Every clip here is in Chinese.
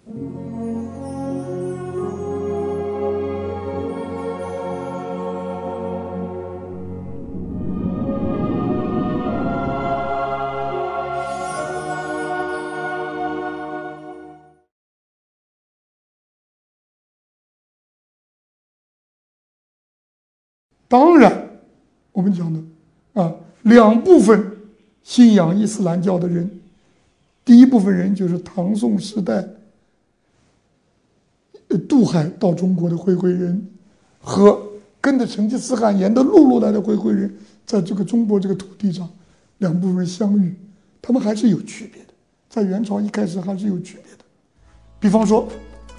当然，我们讲的两部分信仰伊斯兰教的人，第一部分人就是唐宋时代渡海到中国的回回人，和跟着成吉思汗沿着陆路来的回回人，在这个中国这个土地上，两部分人相遇，他们还是有区别的，在元朝一开始还是有区别的。比方说，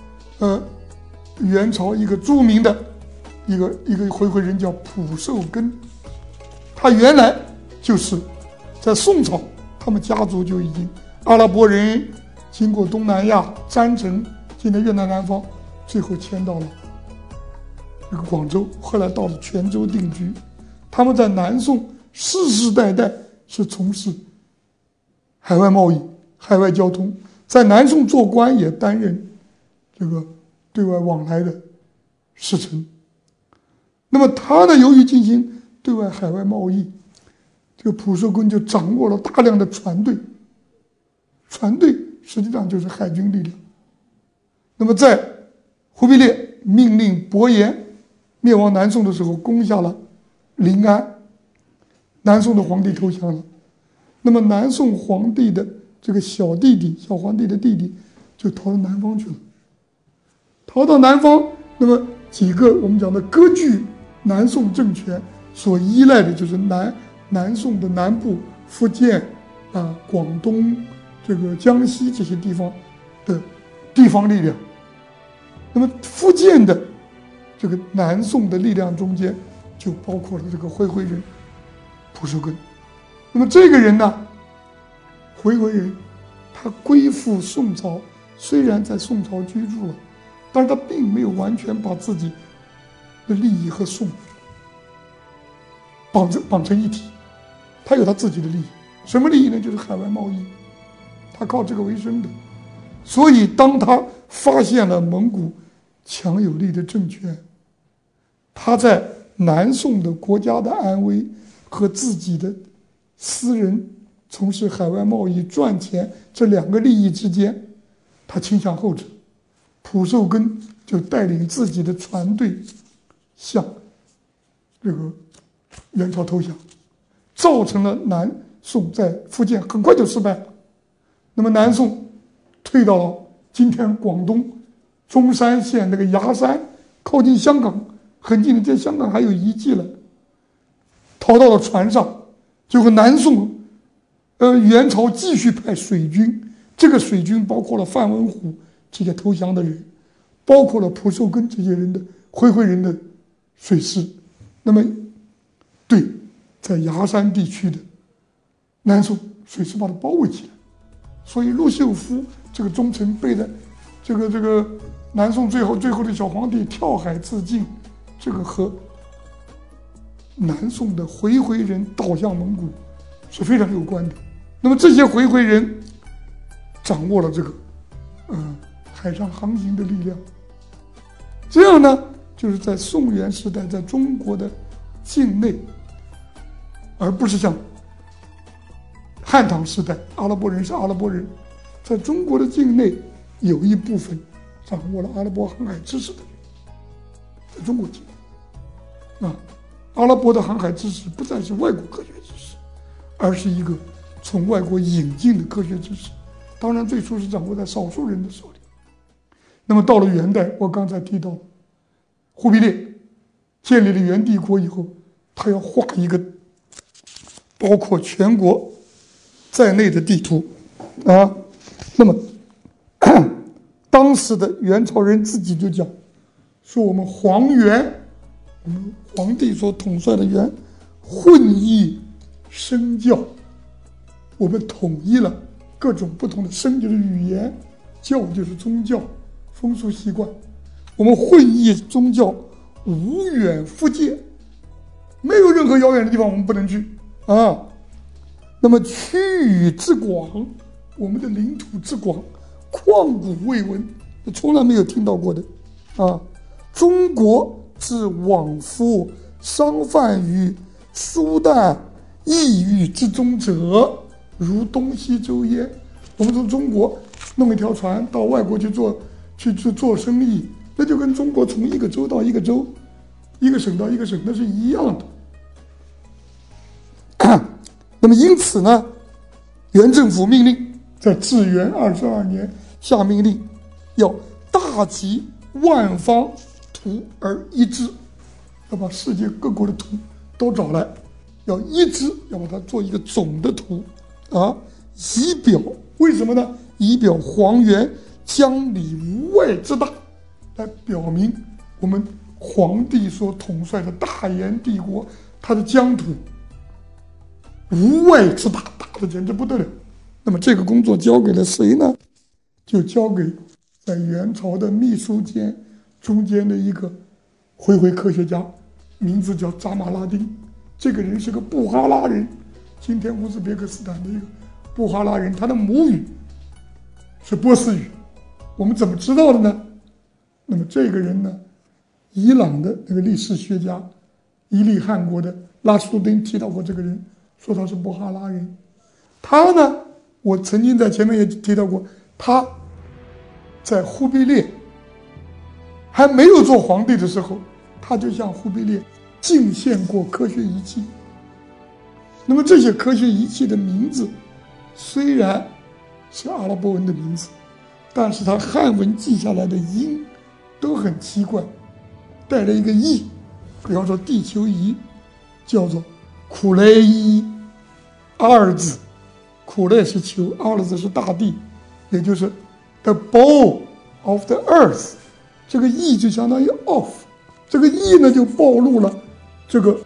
元朝一个著名的一个回回人叫蒲寿根，他原来就是在宋朝，他们家族就已经阿拉伯人经过东南亚占城，今天越南南方，最后迁到了这个广州，后来到了泉州定居。他们在南宋世世代代是从事海外贸易、海外交通，在南宋做官也担任这个对外往来的使臣。那么他呢，由于进行对外海外贸易，这个蒲寿根就掌握了大量的船队，船队实际上就是海军力量。那么在忽必烈命令伯颜灭亡南宋的时候，攻下了临安，南宋的皇帝投降了。那么南宋皇帝的这个小皇帝的弟弟就逃到南方去了。逃到南方，那么几个我们讲的割据南宋政权所依赖的就是南宋的南部，福建广东、这个江西这些地方的地方力量。那么福建的这个南宋的力量中间，就包括了这个回回人蒲寿根。那么这个人呢，回回人，他归附宋朝，虽然在宋朝居住了，但是他并没有完全把自己的利益和宋绑成一体，他有他自己的利益。什么利益呢？就是海外贸易，他靠这个为生的。所以当他发现了蒙古强有力的政权，他在南宋的国家的安危和自己的私人从事海外贸易赚钱这两个利益之间，他倾向后者。蒲寿根就带领自己的船队向这个元朝投降，造成了南宋在福建很快就失败了。那么南宋退到了今天广东中山县那个崖山，靠近香港很近的，在香港还有遗迹了。逃到了船上，结果南宋元朝继续派水军，这个水军包括了范文虎这些投降的人，包括了蒲寿根这些人的回回人的水师。那么对在崖山地区的南宋水师把它包围起来，所以陆秀夫这个忠臣背的这个南宋最后的小皇帝跳海自尽，这个和南宋的回回人倒向蒙古是非常有关的。那么这些回回人掌握了这个海上航行的力量，这样呢，就是在宋元时代在中国的境内，而不是像汉唐时代阿拉伯人是阿拉伯人，在中国的境内有一部分掌握了阿拉伯航海知识的人，在中国境内阿拉伯的航海知识不再是外国科学知识，而是一个从外国引进的科学知识，当然最初是掌握在少数人的手里。那么到了元代，我刚才提到忽必烈建立了元帝国以后，他要画一个包括全国在内的地图那么当时的元朝人自己就讲说，我们皇元，我们皇帝所统帅的元混义声教，我们统一了各种不同的声就是语言，教就是宗教风俗习惯，我们混义宗教，无远弗届，没有任何遥远的地方我们不能去那么区域之广，我们的领土之广， 旷古未闻，从来没有听到过的啊。中国之往复商贩于苏旦异域之中者，如东西周焉。我们从中国弄一条船到外国去做生意，那就跟中国从一个州到一个州，一个省到一个省，那是一样的。那么因此呢，原政府命令在至元22年下命令，要大集万方图而一致，要把世界各国的图都找来，要一致，要把它做一个总的图啊，以表为什么呢？以表皇元疆里无外之大，来表明我们皇帝所统帅的大燕帝国，它的疆土无外之大，大的简直不得了。那么这个工作交给了谁呢？就交给在元朝的秘书监中间的一个回科学家，名字叫扎马拉丁。这个人是个布哈拉人，今天乌兹别克斯坦的一个布哈拉人，他的母语是波斯语。我们怎么知道的呢？那么这个人呢，伊朗的那个历史学家伊利汗国的拉什杜丁提到过这个人，说他是布哈拉人。他呢，我曾经在前面也提到过，他在忽必烈还没有做皇帝的时候，他就向忽必烈进献过科学仪器。那么这些科学仪器的名字虽然是阿拉伯文的名字，但是他汉文记下来的音都很奇怪，带了一个意。比方说地球仪叫做苦雷伊阿尔兹，苦雷是球，阿尔兹是大地，也就是 the ball of the earth。 这个 e 就相当于 of， 这个 e 呢就暴露了这个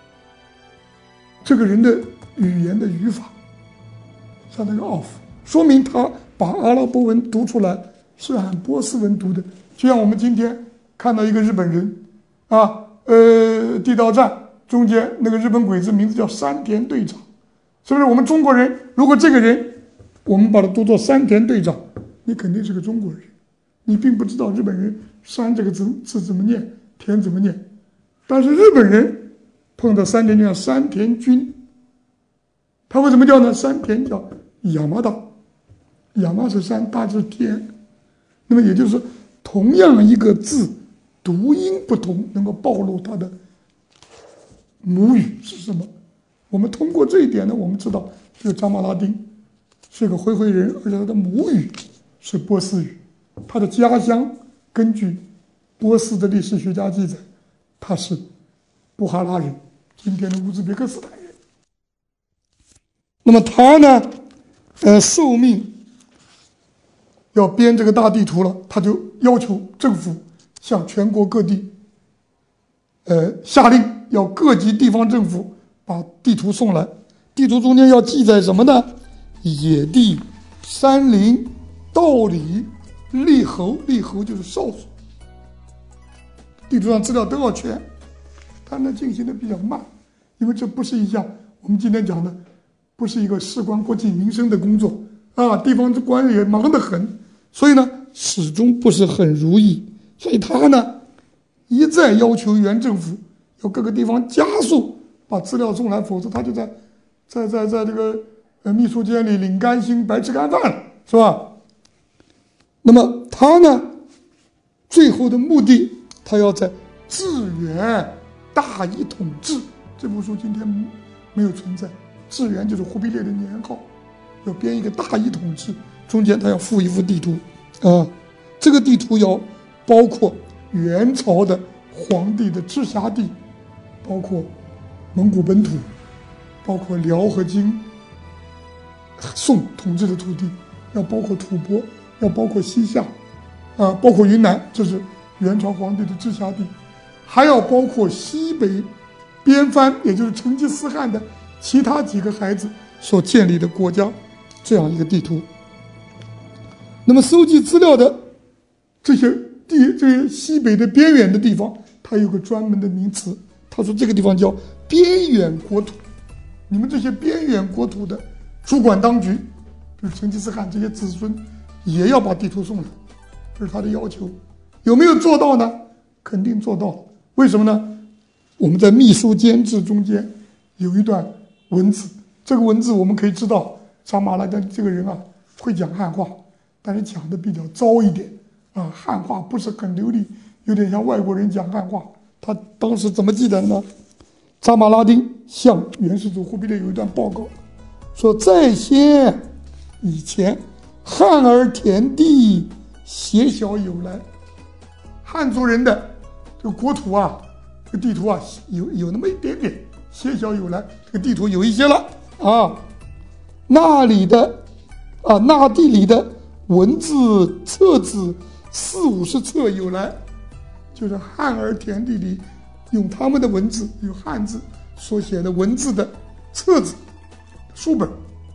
人的语言的语法，像那个 of， 说明他把阿拉伯文读出来是按波斯文读的。就像我们今天看到一个日本人啊，地道战中间那个日本鬼子名字叫山田队长，是不是？我们中国人如果这个人我们把它读作山田队长，你肯定是个中国人，你并不知道日本人山这个字怎么念，田怎么念。但是日本人碰到山田就叫山田君，他为什么叫呢？山田叫亚麻大，亚麻是山，大是田。那么也就是说，同样一个字读音不同，能够暴露它的母语是什么。我们通过这一点呢，我们知道这个扎马拉丁是个回人，而且他的母语是波斯语，他的家乡根据波斯的历史学家记载，他是布哈拉人，今天的乌兹别克斯坦人。那么他呢，受命要编这个大地图了，他就要求政府向全国各地下令，要各级地方政府把地图送来。地图中间要记载什么呢？野地、山林、道理、立侯，立侯就是少数。地图上资料都要全，但呢进行的比较慢，因为这不是一项我们今天讲的，不是一个事关国计民生的工作啊，地方官也忙得很，所以呢始终不是很如意。所以他呢一再要求原政府要各个地方加速把资料送来，否则他就在这个秘书监里领干薪白吃干饭了，是吧？那么他呢最后的目的，他要在至元大一统志这部书今天没有存在，至元就是忽必烈的年号，要编一个大一统志，中间他要附一幅地图啊，这个地图要包括元朝的皇帝的直辖地，包括蒙古本土，包括辽和金宋统治的土地，要包括吐蕃，要包括西夏啊，包括云南，这是元朝皇帝的直辖地，还要包括西北边藩，也就是成吉思汗的其他几个孩子所建立的国家，这样一个地图。那么搜集资料的这些西北的边远的地方，它有个专门的名词，他说这个地方叫边远国土。你们这些边远国土的主管当局，就是成吉思汗这些子孙， 也要把地图送来，这是他的要求。有没有做到呢？肯定做到了。为什么呢？我们在秘书监制中间有一段文字，这个文字我们可以知道，扎马拉丹这个人啊会讲汉话，但是讲的比较糟一点啊，汉话不是很流利，有点像外国人讲汉话。他当时怎么记载呢？扎马拉丁向元世祖忽必烈有一段报告，说在先以前，汉而田地狭小有来。汉族人的这个国土啊，这个地图啊，有那么一点点狭小有来，这个地图有一些了啊。那地里的文字册子40-50册有来，就是汉儿田地里用他们的文字，有汉字所写的文字的册子书本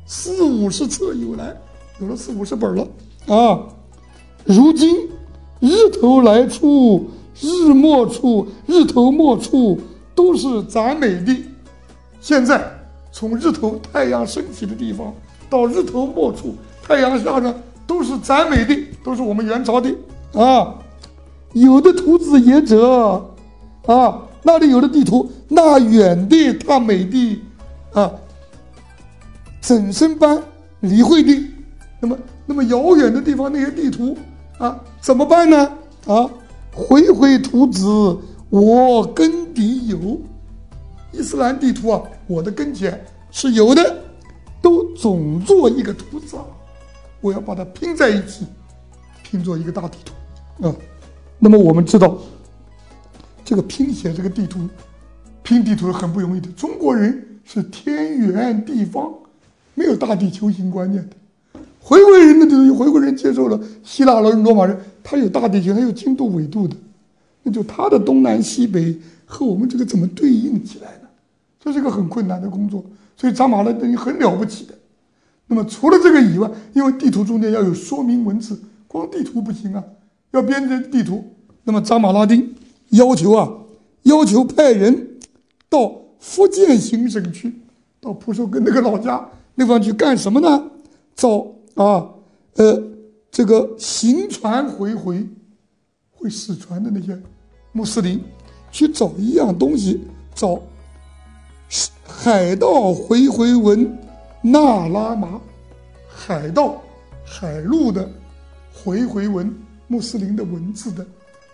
40-50册有来，有了40-50本了啊。如今日头来处、日没处、日头没处都是咱美地。现在从日头太阳升起的地方到日头没处太阳下山，都是咱美地，都是我们元朝地啊。有的图子也者啊，那里有的地图，那远地大美地啊，怎生般理会地？那么遥远的地方那些地图啊，怎么办呢？啊，回图子，我根底有。伊斯兰地图啊，我的跟前是有的，都总做一个图子啊，我要把它拼在一起，拼做一个大地图啊。那么我们知道，这个拼写这个地图，拼地图是很不容易的。中国人是天圆地方，没有大地球形观念的。回归人的地图，回归人接受了希腊人、罗马人，他有大地球，他有经度纬度的，那就他的东南西北和我们这个怎么对应起来呢？这是一个很困难的工作，所以扎马拉丁很了不起的。那么除了这个以外，因为地图中间要有说明文字，光地图不行啊，要编织地图。那么扎马拉丁要求派人到福建行省去，到蒲寿根那个老家那方去干什么呢？找这个行船会使船的那些穆斯林，去找一样东西，找海盗回文那拉玛，海陆的回文穆斯林的文字的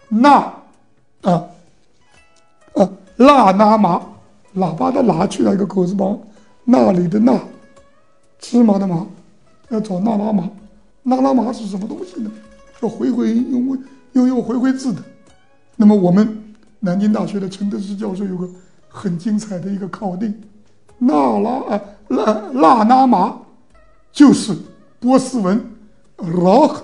腊那玛，喇叭的喇去了一个口字旁，那里的那，芝麻的麻，要找那拉玛。那拉玛是什么东西呢？是拥有回字的。那么我们南京大学的陈德士教授有个很精彩的一个考定，腊那玛就是波斯文 roh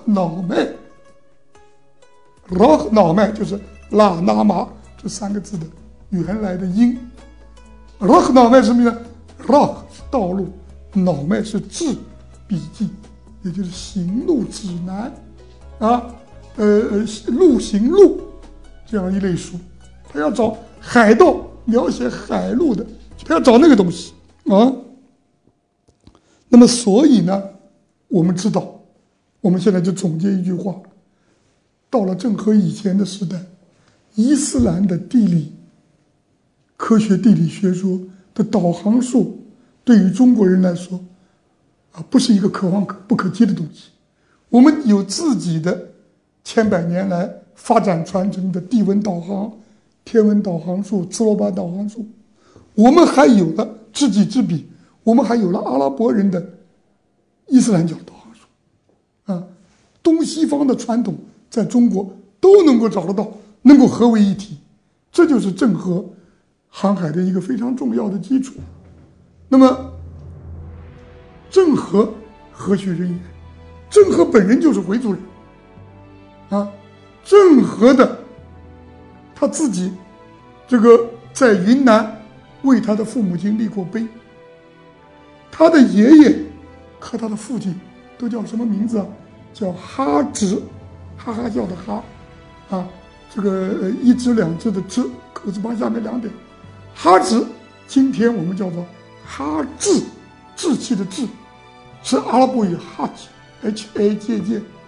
脑麦就是腊那玛这3个字的原来的音。roh 脑麦是什么呢？ roh 是道路，脑麦是志笔记，也就是行路指南啊，路行路这样一类书。他要找海盗描写海路的，他要找那个东西啊。那么所以呢，我们知道，我们现在就总结一句话：到了郑和以前的时代，伊斯兰的科学地理学说的导航术，对于中国人来说不是一个可望不可及的东西。我们有自己的千百年来发展传承的地文导航、天文导航术、兹罗巴导航术，我们还有了知己知彼，我们还有了阿拉伯人的伊斯兰教导航术东西方的传统在中国都能够找得到，能够合为一体，这就是郑和航海的一个非常重要的基础。那么郑和何许人也？郑和本人就是回族人郑和的他自己这个在云南为他的父母亲立过碑，他的爷爷和他的父亲都叫什么名字啊？叫哈直，哈哈叫的哈这个一只两只的只，口字旁下面2点，哈直，今天我们叫做哈志，志气的志，是阿拉伯语 Hajj， H-A-J-J，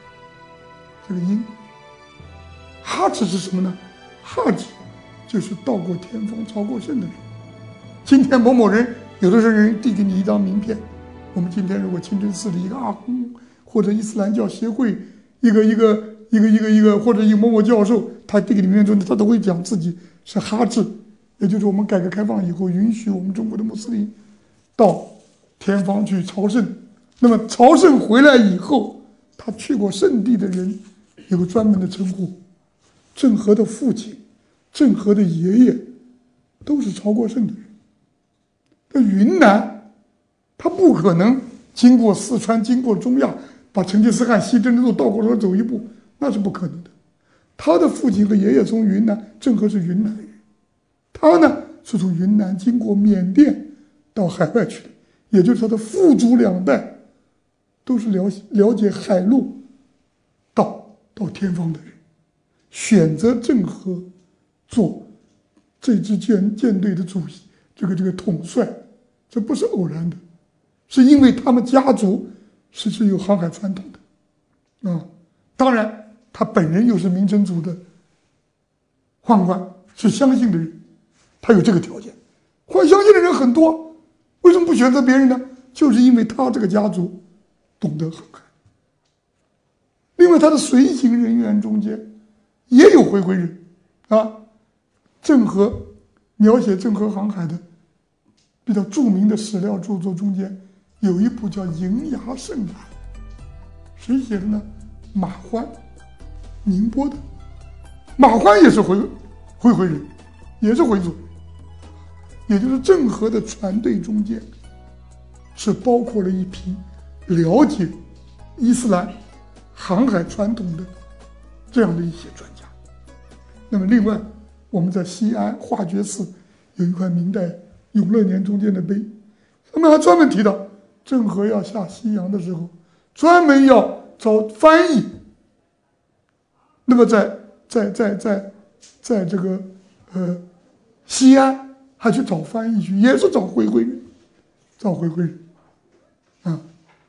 这个因。哈指是什么呢？哈指就是到过天方朝过圣的人。今天某某人，有的时候人递给你一张名片，我们今天如果清真寺的一个阿訇，或者伊斯兰教协会一个，或者一个某某教授，他递给你名片之后，他都会讲自己是哈指，也就是我们改革开放以后允许我们中国的穆斯林到天方去朝圣。那么朝圣回来以后，他去过圣地的人有个专门的称呼。郑和的父亲、郑和的爷爷都是朝过圣的人。在云南，他不可能经过四川、经过中亚，把成吉思汗西征的路倒过来走一步，那是不可能的。他的父亲和爷爷从云南，郑和是云南人，他呢是从云南经过缅甸到海外去的，也就是他的父祖两代都是了解海路到天方的人。选择郑和做这支舰队的主席，这个统帅，这不是偶然的，是因为他们家族是有航海传统的啊。当然，他本人又是明成祖的宦官，是相信的人，他有这个条件。相信的人很多，为什么不选择别人呢？就是因为他这个家族懂得航海。另外，他的随行人员中间也有回回人啊。郑和描写郑和航海的比较著名的史料著作中间有一部叫《银崖圣览》，谁写的呢？马欢，宁波的。马欢也是回回人，也是回族，也就是郑和的船队中间是包括了一批了解伊斯兰航海传统的这样的一些专家。那么另外，我们在西安化觉寺有一块明代永乐年中间的碑，上面还专门提到郑和要下西洋的时候，专门要找翻译。那么在这个西安还去找翻译去，也是找回回人啊。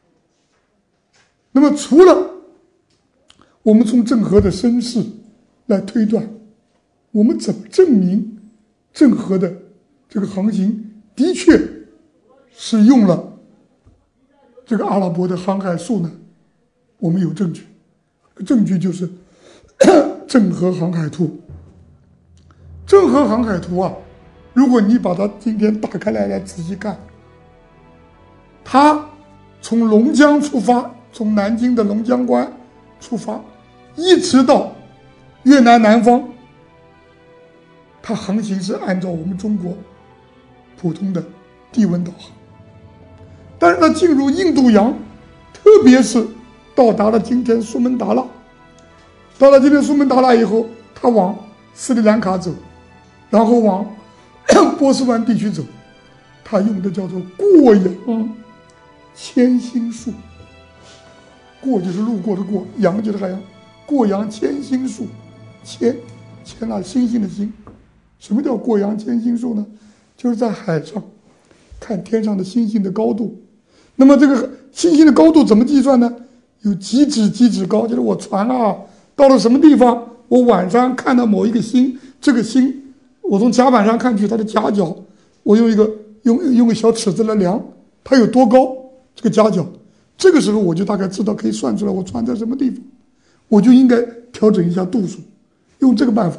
那么除了我们从郑和的身世来推断，我们怎么证明郑和的这个航行的确是用了这个阿拉伯的航海术呢？我们有证据，证据就是郑和航海图。郑和航海图啊，如果你把它今天打开来仔细看，他从龙江出发，从南京的龙江关出发，一直到越南南方，它航行是按照我们中国普通的地文导航。但是它进入印度洋，特别是到达了今天苏门答腊，到了今天苏门答腊以后，它往斯里兰卡走，然后往波斯湾地区走，它用的叫做过洋千星术。过就是路过的过，洋就是海洋，过洋千星术，千那星星的星。什么叫过洋千星术呢？就是在海上看天上的星星的高度。那么这个星星的高度怎么计算呢？有几指高，就是我船啊到了什么地方，我晚上看到某一个星，这个星我从甲板上看去它的夹角，我用个小尺子来量它有多高，这个夹角，这个时候我就大概知道，可以算出来我船在什么地方，我就应该调整一下度数，用这个办法，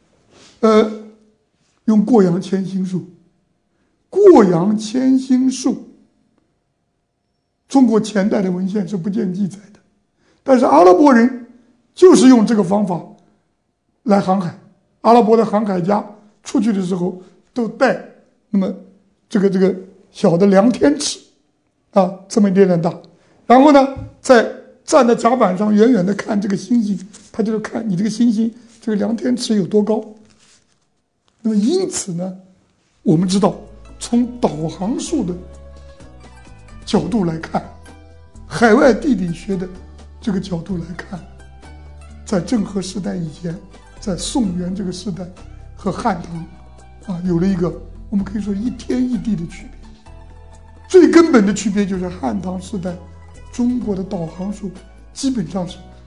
用过洋千星术。过洋千星术，中国前代的文献是不见记载的，但是阿拉伯人就是用这个方法来航海。阿拉伯的航海家出去的时候都带那么这个小的量天尺啊，这么一点点大，然后呢再站在甲板上远远的看这个星星，他就是看你这个星星这个量天尺有多高。那么因此呢，我们知道从导航术的角度来看，海外地理学的这个角度来看，在郑和时代以前，在宋元这个时代和汉唐啊，有了一个我们可以说一天一地的区别。最根本的区别就是汉唐时代中国的导航术基本上是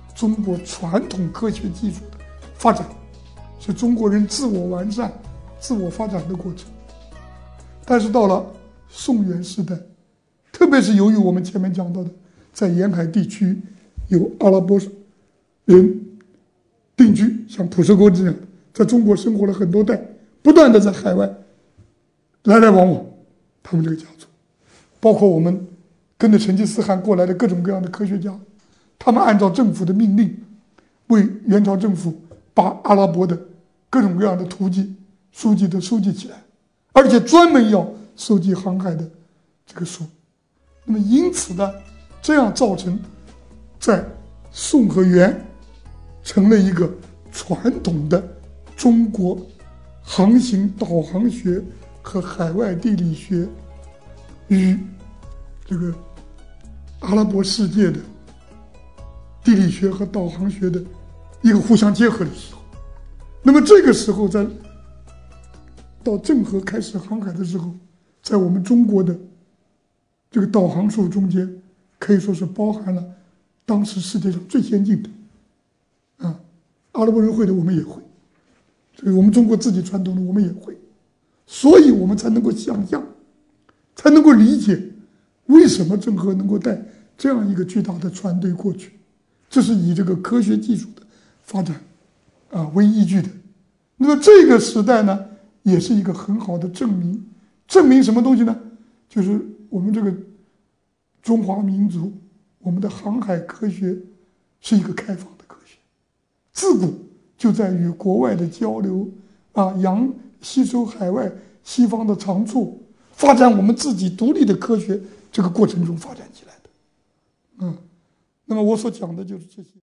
中国传统科学技术的发展，是中国人自我完善、自我发展的过程。但是到了宋元时代，特别是由于我们前面讲到的，在沿海地区有阿拉伯人定居，像普什国这样，在中国生活了很多代，不断的在海外来来往往，他们这个家族，包括我们跟着成吉思汗过来的各种各样的科学家，他们按照政府的命令，为元朝政府把阿拉伯的各种各样的图迹、书籍都收集起来，而且专门要收集航海的这个书。那么因此呢，这样造成在宋和元成了一个传统的中国航行导航学和海外地理学与这个阿拉伯世界的地理学和导航学的一个互相结合的时候。那么这个时候，到郑和开始航海的时候，在我们中国的这个导航术中间，可以说是包含了当时世界上最先进的阿拉伯人会的我们也会，所以我们中国自己传统的我们也会，所以我们才能够想象，才能够理解为什么郑和能够带这样一个巨大的船队过去。这是以这个科学技术的发展为依据的。那么这个时代呢，也是一个很好的证明。证明什么东西呢？就是我们这个中华民族，我们的航海科学是一个开放的科学，自古就在与国外的交流吸收海外西方的长处，发展我们自己独立的科学这个过程中发展起来的。那么我所讲的就是这些。